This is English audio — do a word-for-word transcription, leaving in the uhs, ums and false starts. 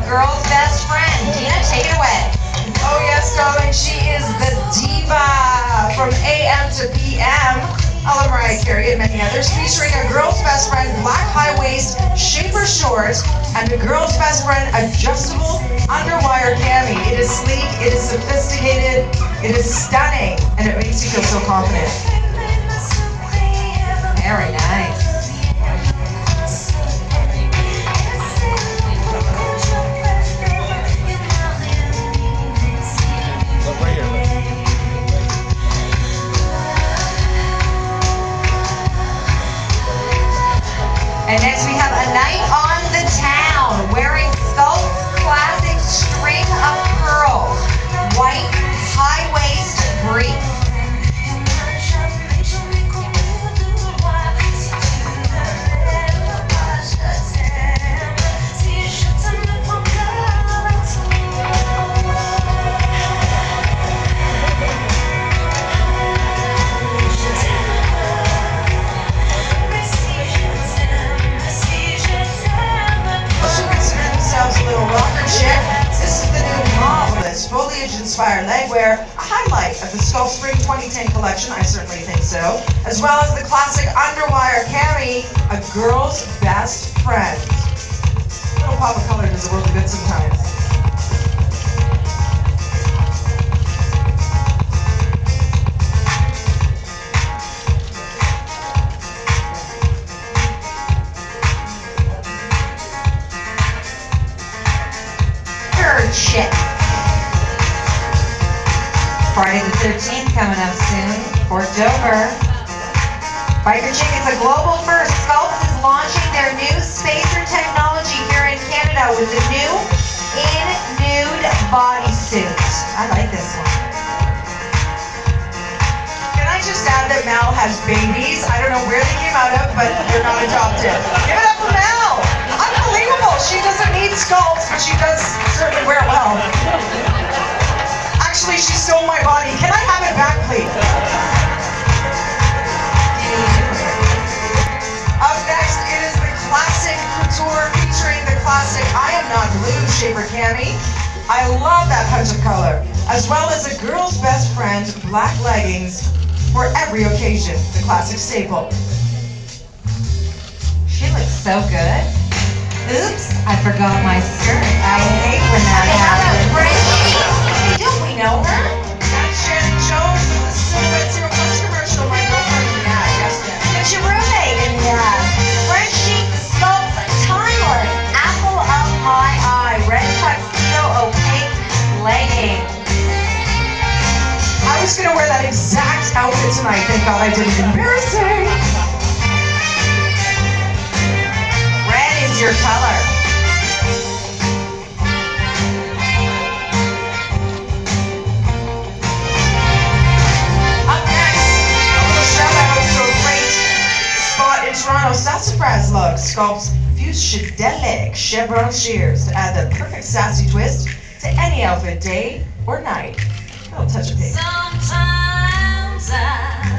girl's best friend. Dina, take it away. Oh yes, darling, she is the diva from A M to P M. I love Mariah Carey and many others, featuring a girl's best friend black high waist shaper shorts and a girl's best friend adjustable underwire cami. It is sleek, it is sophisticated, it is stunning, and it makes you feel so confident. Very nice. And next we have a night on the town, wearing Sculptz classic string of pearls, white high waist brief. Inspired legwear, a highlight of the Sculptz Spring twenty ten collection, I certainly think so, as well as the classic underwire cami, a girl's best friend. A little pop of color does a world of good sometimes. Third chick. Friday the thirteenth coming up soon, Fort Dover. Biker Chick is a global first. Sculptz is launching their new spacer technology here in Canada with the new in nude bodysuit. I like this one. Can I just add that Mal has babies? I don't know where they came out of, but they're not adopted. Give it up for Mal! Unbelievable! She doesn't need Sculptz, but she does certainly wear it well. Actually, she stole my body. Can I have it back, please? Up next, it is the classic couture featuring the classic I Am Not Blue shaper cami. I love that punch of color, as well as a girl's best friend black leggings for every occasion. The classic staple. She looks so good. Oops, I forgot my skirt. I hate when that happens. Don't we know her? That's Shannon Jones from the Silhouette Zero Plus commercial. My girlfriend in the ad, yes, yes. It's your roommate in the ad. French chic Sculptz timeless apple of my eye, red tuxedo opaque legging. I was gonna wear that exact outfit tonight. Thank God I didn't. Embarrassing. Red is your color. Toronto sassafras look. Sculptz fused Chedelic chevron shears to add the perfect sassy twist to any outfit, day or night. A little touch of pink. Sometimes I